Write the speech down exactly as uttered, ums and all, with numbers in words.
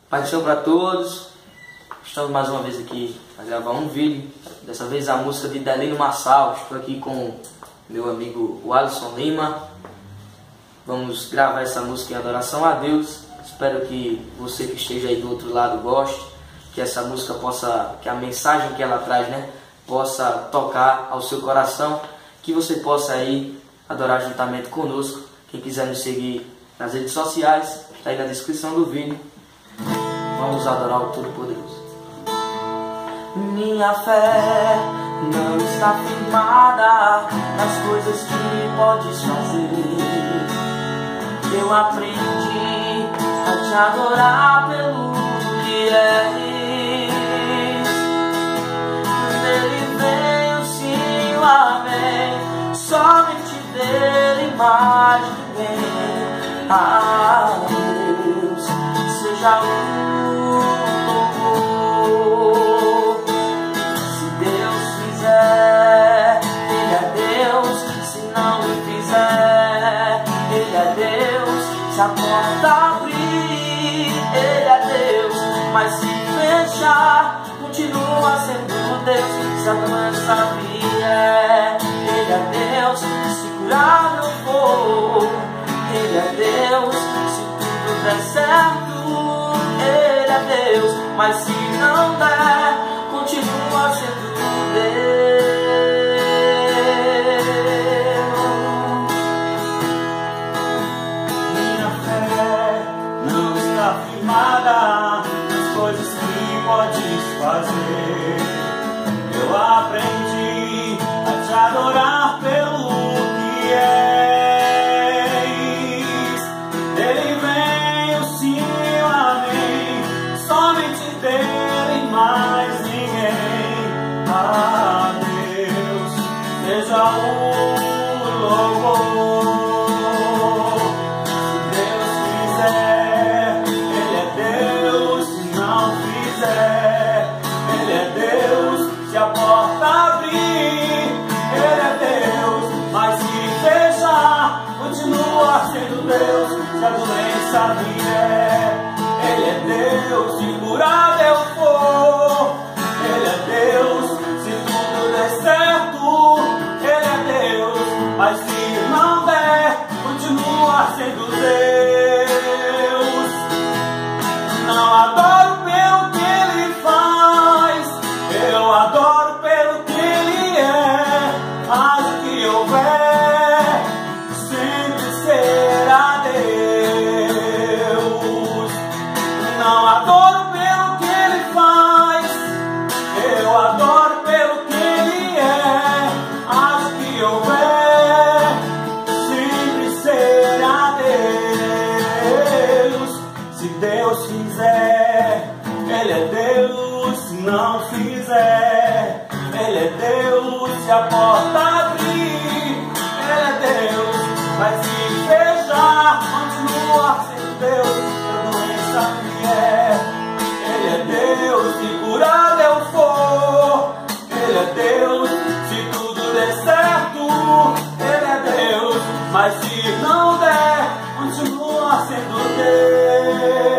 Pai do Senhor para todos. Estamos mais uma vez aqui para gravar um vídeo. Dessa vez a música de Delino Massal. Estou aqui com meu amigo Alisson Lima. Vamos gravar essa música em adoração a Deus. Espero que você que esteja aí do outro lado goste. Que essa música possa, que a mensagem que ela traz, né, possa tocar ao seu coração. Que você possa aí adorar juntamente conosco. Quem quiser nos seguir nas redes sociais, está aí na descrição do vídeo. Vamos adorar o Todo-Poderoso. Minha fé não está firmada nas coisas que podes fazer. Eu aprendi a te adorar pelo que és. Dele vem o sim, o amém. Somente dele, mais ninguém. Ah, Deus, seja o louvor. Se Deus fizer, Ele é Deus. Se não fizer, Ele é Deus. Se a porta abrir, Ele é Deus. Mas se fechar, continua sendo Deus. Se a doença vier, Ele é Deus. Se curar não for, Ele é Deus. Se tudo der certo, Ele é Deus. Mas se não der, continua sendo Deus. Minha fé não está firmada nas coisas que podes fazer. Eu aprendi a te adorar pelo que és. Dele vem o sim e o amém. Somente dele, mais ninguém. Ah, Deus, seja o louvor. Se Deus fizer, Ele é Deus. Se não fizer, Ele é Deus. Se a porta abrir, Ele é Deus. Mas se fechar, continua sendo Deus. Se a doença vier, Ele é Deus. Se curar eu for, Ele é Deus. Se tudo der certo, Ele é Deus. Mas se não der, continua sendo Deus. Não adoro pelo que Ele faz, eu adoro pelo que Ele é. Mas o que houver, sempre será Deus. Não adoro pelo que Ele faz, eu adoro pelo que Ele é. Mas o que houver, sempre será Deus. Se Deus fizer, Ele é Deus. Se não fizer, Ele é Deus. Se a porta abrir, Ele é Deus. Mas se fechar, continua sendo Deus. Se a doença vier, Ele é Deus. Se curar eu for, Ele é Deus. Se tudo der certo, Ele é Deus. Mas se não der, continua sendo Deus.